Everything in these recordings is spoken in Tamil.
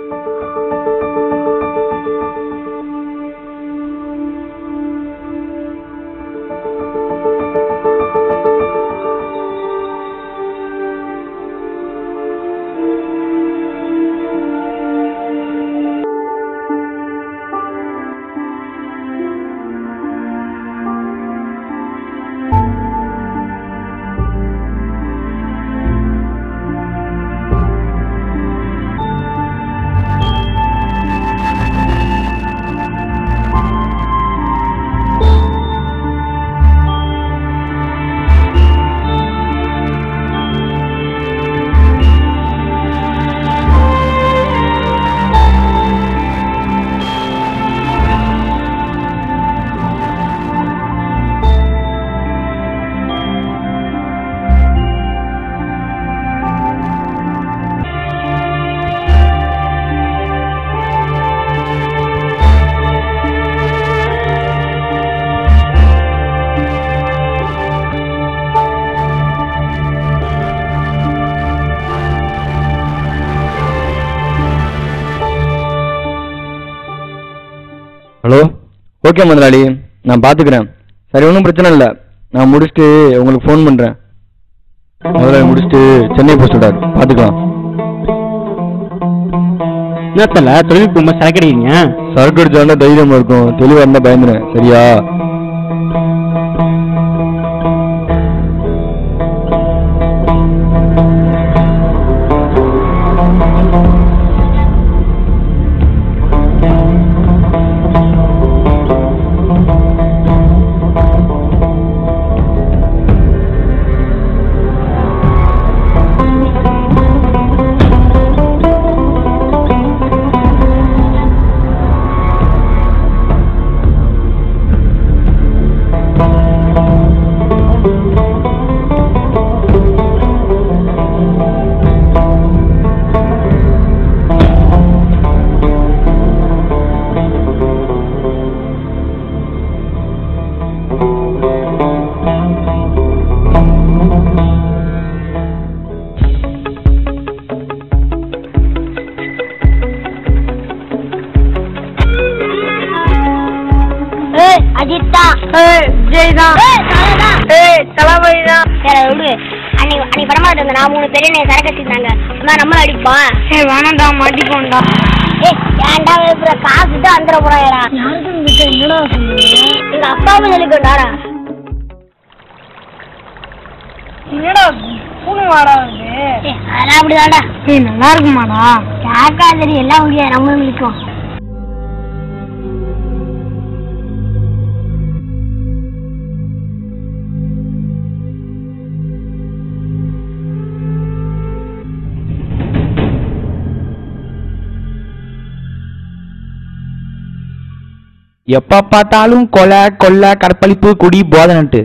ஹலோ, ஓகே முதலாளி, நான் பார்த்துக்கிறேன். சரி, ஒன்றும் பிரச்சனை இல்லை. நான் முடிச்சுட்டு உங்களுக்கு ஃபோன் பண்ணுறேன். முதலாளி முடிச்சுட்டு சென்னை போக சொல்கிறார், பார்த்துக்கலாம். என்னத்தல தொழில்நுட்பம் சரக்கு அடிக்கிறீங்க? சரக்கு அடிச்சாலும் தைரியமாக இருக்கும், தெளிவாக இருந்தால் பயந்துனேன். சரியா? நல்லா இருக்குமாடா? கேட்காதடி, எல்லாம் முடியாது நம்மளுக்கும். எப்ப பார்த்தாலும் கொலை கொள்ளை கற்பழிப்பு குடி போதனட்டு.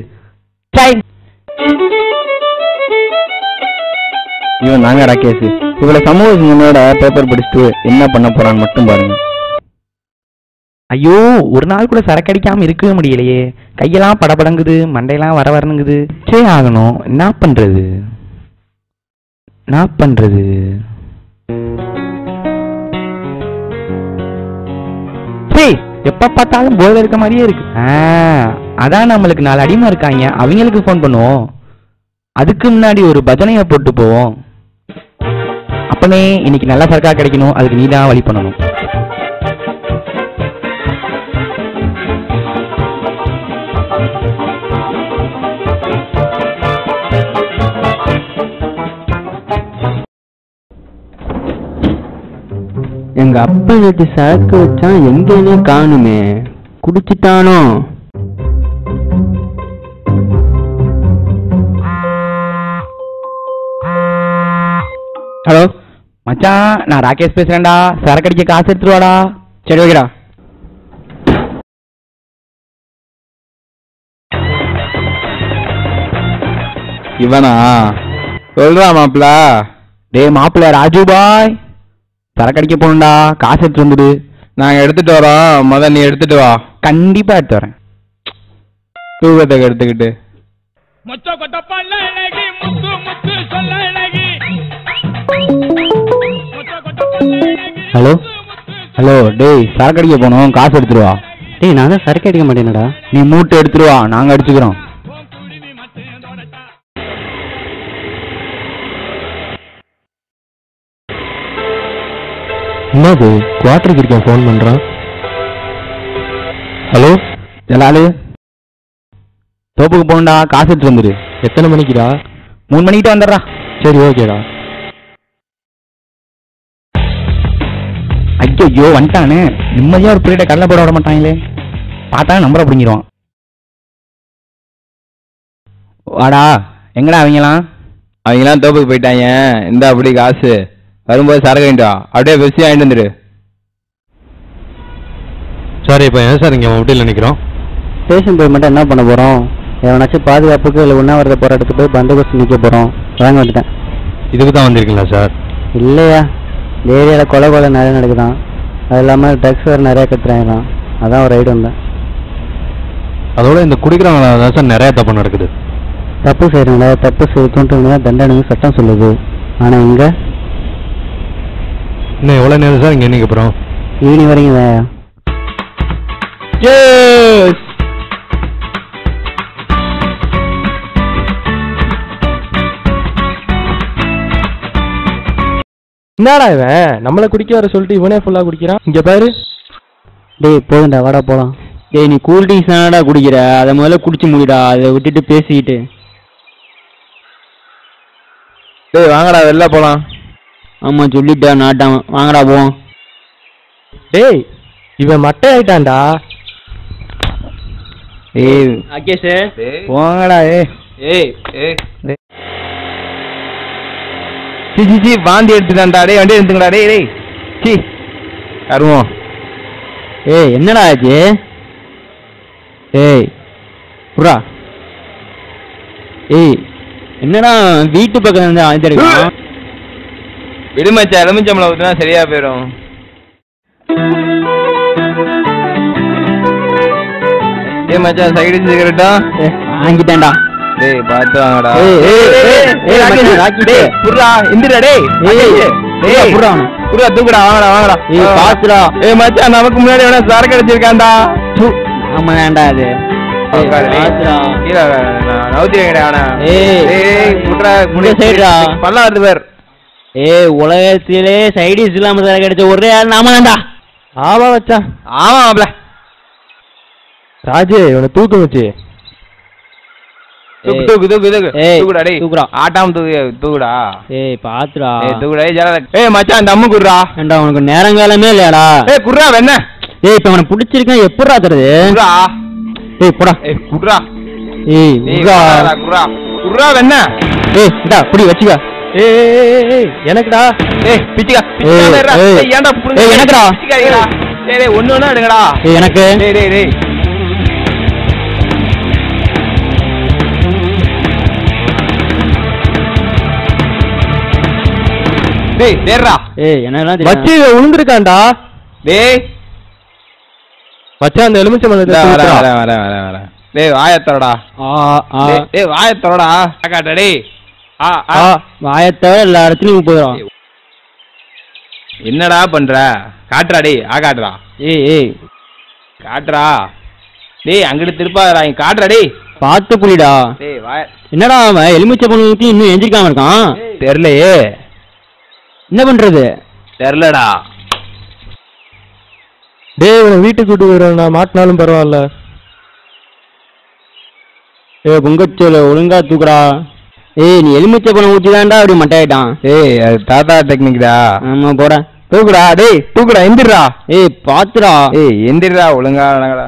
இவன் நாங்க ராகேஷ். இவளை சமூக சிந்தனையோட பேப்பர் படிச்சுட்டு என்ன பண்ண போறான்னு மட்டும் பாருங்க. ஐயோ, ஒரு நாள் கூட சரக்கு அடிக்காம இருக்கவே முடியலையே. கையெல்லாம் படபடங்குது, மண்டையெல்லாம் வர வரணுங்குது. ஆகணும். என்ன பண்றது? எப்ப பார்த்தாலும் போதை இருக்க மாதிரியே இருக்கு. அதான் நம்மளுக்கு 4 அடிமை இருக்காங்க, அவங்களுக்கு போன் பண்ணுவோம். அதுக்கு முன்னாடி ஒரு பஜனையை போட்டு போவோம். அப்பனே, இன்னைக்கு நல்லா சரக்கா கிடைக்கணும், அதுக்கு நீதான் வழி பண்ணணும். எங்க அப்பா நேற்று சரக்கு வச்சான், எங்கேனே காணுமே. குடிச்சிட்டானோ? ஹலோ மச்சான், நான் ராகேஷ் பேசுறேன்டா. சரக்கு அடிக்க காசு எடுத்துருவாடா. சரி, ஓகேடா. இவனா சொல்றா மாப்பிள்ள? டே மாப்பிள்ள ராஜு பாய், சரக்கு அடிக்க போகணும்டா. காசு எடுத்து வந்துடு. நாங்க எடுத்துட்டு வரோம், முதல்ல நீ எடுத்துட்டு வா. கண்டிப்பா எடுத்து வரேன். தூக்கத்தை எடுத்துக்கிட்டு முத்து கொட்டப்பல்ல அழகி, முத்து முத்து சொல்ல அழகி, முத்து கொட்டப்பல்ல அழகி. ஹலோ ஹலோ டேய் சரக்கு அடிக்க போனோம், காசு எடுத்துருவா. டேய் நான் தான் சரக்கு அடிக்க மாட்டேனடா. நீ மூட்டை எடுத்துருவா, நாங்கள் அடிச்சுக்கிறோம். என்னது குவார்டருக்கு இருக்கேன் ஃபோன் பண்ணுறான். ஹலோ எல்லாரு தோப்புக்கு போகணுண்டா, காசு எடுத்துட்டு வந்துடு. எத்தனை மணிக்குடா? 3 மணிக்கிட்ட வந்துடுறா. சரி ஓகேடா. ஐயோ வந்துட்டானே, நிம்மதியாக ஒரு பீரியடை கடலை போட விட மாட்டாங்களே. பார்த்தா நம்பரை பிடிங்கிடுவான். வாடா, எங்கடா அவங்களாம்? அவங்களாம் தோப்புக்கு போயிட்டாங்க. இந்த அப்படி காசு வரும்போது சரக்கு வாங்கிட்டா, அப்படியே பெருசி வாங்கிட்டு வந்துடு. சார் இப்போ ஏன் சார் இங்கே மொபைலில் நிற்கிறோம்? ஸ்டேஷன் போய் மட்டும் என்ன பண்ண போகிறோம்? எவனாச்சும் பாதுகாப்புக்கு இல்லை உண்ணாவிரத போராட்டத்துக்கு போய் பந்தோபஸ்து நிற்க போகிறோம். வாங்க வந்துட்டேன். இதுக்கு தான் வந்திருக்கீங்களா சார்? இல்லையா, இந்த ஏரியாவில் கொலை நிறைய நடக்குதான். அது இல்லாமல் ட்ரக்ஸ் வேறு நிறையா கட்டுறாங்களாம். அதான் ஒரு ரைடு வந்தேன். அதோட இந்த குடிக்கிறவங்களால தான் சார் நிறைய தப்பு நடக்குது. தப்பு செய்கிறவங்கள தப்பு செய்ய தோன்றவங்க தண்டனை சட்டம் சொல்லுது. ஆனால் இங்கே இன்னும் எவ்வளோ நேரம் சார் இங்கே நிற்க போகிறோம்? ஈவினிங் வரைக்கும் வேயா. என்னடா இவன் நம்மளை குடிக்க வர சொல்லிட்டு இவனே ஃபுல்லா குடிக்கிறான். இங்க பாரு. டேய் போதுண்டா, வாடா போகலாம். டேய் நீ கூல் ட்ரிங்க்ஸ் தானடா குடிக்கிற, அதை முதல்ல குடிச்சு முடிடா, அதை விட்டுட்டு பேசிக்கிட்டு. டேய் வாங்கடா வெளில போலாம். ஆமாம் சொல்லிட்டா நாட்டான், வாங்கடா போவோம். டேய் இவன் மட்டை ஆயிட்டான்டா. ஏய் ராகேஷ் போங்கடா. ஏய் சி வாந்தி எடுத்துட்டான்டா. டேய் வண்டி எடுத்துங்கடா. டேய் சி கருவோம். ஏய் என்னடா ஆச்சு? ஏய் புறா. ஏய் என்னடா வீட்டு பக்கம் இருந்து ஆழ்ந்திருக்கான். விடுமச்சா, எலுமிச்சம்பளம் ஊத்துனா சரியா போயிடும். ஏய் மச்சான் சைடு சிகரெட்டா வாங்கிட்டேன்டா. டேய் பாத்து வாங்கடா. ராக்கி டேய் புர்ரா இந்திரா. டேய் டேய் புறா புர்ரா தூக்குடா. வாங்கடா. ஏய் பாத்துடா. ஏய் மச்சான் நமக்கு முன்னாடி வேணா சரக்கு அடிச்சிருக்கான்டா. ஆமா வேண்டா அது. பாத்துடா. கீழே நவுத்தி வைங்கடா அவனை. ஏய் புட்ரா இந்த சைடுடா. பல்லா வருது பேர். ஏய் உலகத்திலே சைடிஸ் இல்லாம தர கிடைச்ச ஒரே ஆள் நாம தான்டா. ஆமா மச்சான். ஆமா மாப்ள. ராஜு இவனை தூக்கு வச்சு. தூக்குடா. டேய் தூக்குடா. ஆட்டாம தூக்குடா. ஏய் பாத்துடா. ஏய் தூக்குடா. ஏய் ஜல. ஏய் மச்சான் இந்த அம்மு குடுறா. ஏண்டா உனக்கு நேரங்காலமே இல்லையாடா? ஏய் குடுறா வெண்ண. ஏய் இப்ப அவனை பிடிச்சிருக்கான், எப்படிடா தருது? குடுறா. ஏய் போடா. ஏய் குடுறா. ஏய் குடுறா. குடுறா. குடுறா வெண்ண. ஏய் இந்தா புடி வச்சுக்க. ஏய் எனக்குடா. ஏய் பிச்சிகா. ஏய், ஏய் ஏன்டா புடுங்க. ஏய், எனக்குடா. பிச்சிகாடா. டேய் ஒண்ணு ஒண்ணா எடுங்கடா. ஏய் எனக்கு. டேய் டேய் தேர்றா. ஏய் என்னடா வச்சு உளுந்திருக்கான்டா. டேய் மச்சான் அந்த எலுமிச்சம்பழத்தை வர. டேய் வாயத்தரடா. டேய் வாயத்தரடா. காட்டா டேய். வாயத்தவ எல்லா இடத்துலயும் போயிடும். என்னடா பண்ற? காட்டுறா டேய். காட்டுறா. ஏய் காட்டுறா. டேய் அங்கிட்டு திருப்பாதடா. இங்க காட்டுறா டேய். பார்த்து புடிடா. டேய் வாய. என்னடா அவன் எலுமிச்சை பொண்ணுக்கு இன்னும் எந்திரிக்காம இருக்கான். தெரியலையே. என்ன பண்றது? தெரியலடா. டேய் இவனை வீட்டுக்கு கூட்டு போயிடுறா, மாட்டினாலும் பரவாயில்ல. ஏய் பொங்கச்சோல ஒழுங்கா தூக்குடா. ஏய் நீ எலுமிச்சை பழம் ஊற்றிதான்டா அப்படி மட்டையாயிட்டான். ஏய் அது தாத்தா டெக்னிக்டா. ஆமா போட. தூக்குடா. டேய் தூக்குடா. எந்திரா. ஏய் பாத்துடா. ஏய் எந்திரா ஒழுங்கா நடங்கடா.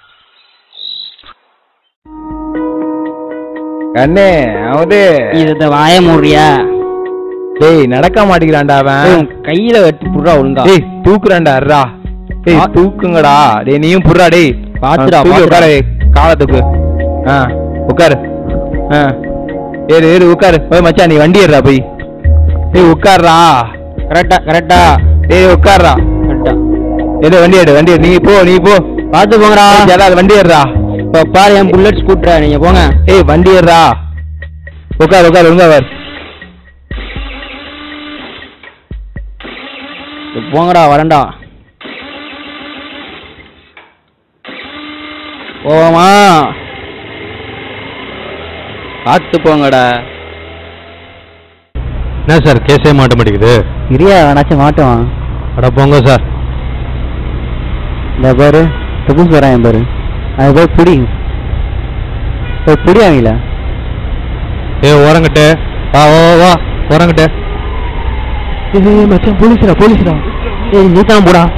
கண்ணே அவதே இத வாய மூடுறியா? டேய் நடக்க மாட்டேங்கிறான்டா அவன். கையில வெட்டி புடுறா ஒழுங்கா. டேய் தூக்குறான்டா அர்ரா. டேய் தூக்குங்கடா. டேய் நீயும் புடுறா. டேய் பாத்துடா. உட்காரு. காலை தூக்கு. உட்காரு. ஏறு உட்காரு. போய் மச்சான் நீ வண்டி ஏறுறா போய். டேய் உட்கார்றா. கரெக்டா. டேய் உட்கார்றா. ஏதோ வண்டி ஏடு. நீ போ. பாத்து போங்கடா. ஏதாவது வண்டி ஏறுறா. இப்போ பாரு என் புல்லட் ஸ்கூட்டரா, நீங்க போங்க. ஏய் வண்டி ஏறுறா. உட்காரு ஒழுங்கா வர். போங்கடா வரேன்டா. போவோமா? பார்த்து போங்கடா. என்ன சார் கேஸே மாட்ட மாட்டேங்குது? இரியா வேணாச்சும் மாட்டுவான். அட போங்க சார். இந்த பாரு தபூஸ் வரான் பாரு, அது போய் பிடி போய் பிடி அவங்கள. ஓரங்கிட்ட வா வா வா ஓரங்கிட்ட. மச்சான் போலீஸ்ரா போலீஸ்ரா. ஏய் நீ தான் போடா.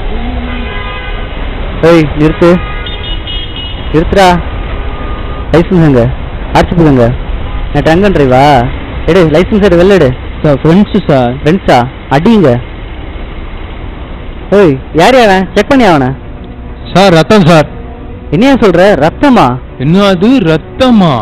ஏய் நிறுத்து நிறுத்துடா. லைசன்ஸ் எங்க? அடிச்சுப்புங்க. நான் டங்கன் டிரைவா. எடு லைசன்ஸ் எடு, வெளில எடு. Sir friends sir. ஃப்ரெண்ட்ஸா? அடிங்க. ஏய் யார் அவன்? செக் பண்ணி அவனை. சார் ரத்தம் சார். என்னையா சொல்ற? ரத்தமா? என்ன அது ரத்தமா?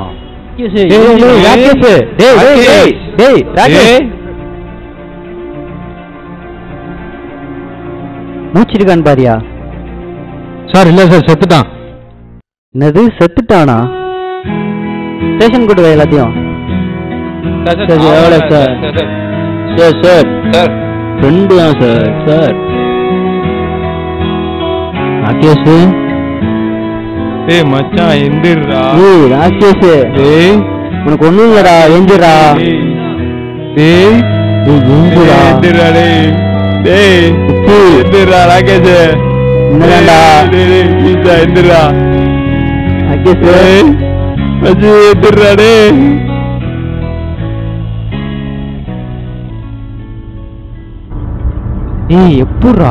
மூச்சிருக்கான் பாரியா? சார் இல்ல சார் செத்துட்டான். என்னது செத்துட்டானா? ஸ்டேஷன் கூட்டு எல்லாத்தையும். எவ்வளோ sir? Sir sir sir friend தான் சார். சார் ராகேஷ். ஏய் மச்சான் எந்திரா. ஏய் ராகேஷ், டேய் உனக்கு ஒண்ணும் இல்லடா, எந்திரா. டேய் எந்திரா. எந்திரா டேய். டேய் எந்திரா ராகேஷ். என்னடா டேய் கீதா எந்திரா. ராகேஷ். டேய் மச்சி எந்திரா டேய். ஏய் எப்பட்றா?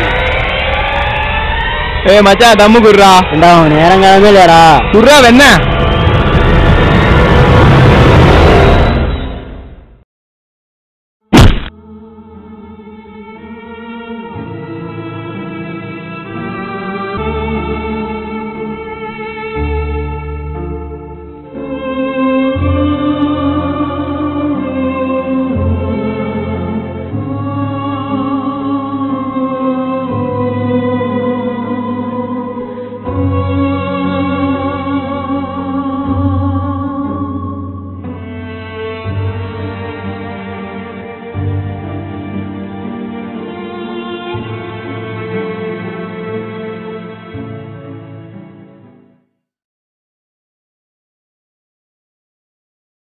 ஏய் மச்சான் தம்மு குர்ரா. ஏண்டா அவன் நேரம் காலமே இல்லடா. குர்ரா வெண்ண.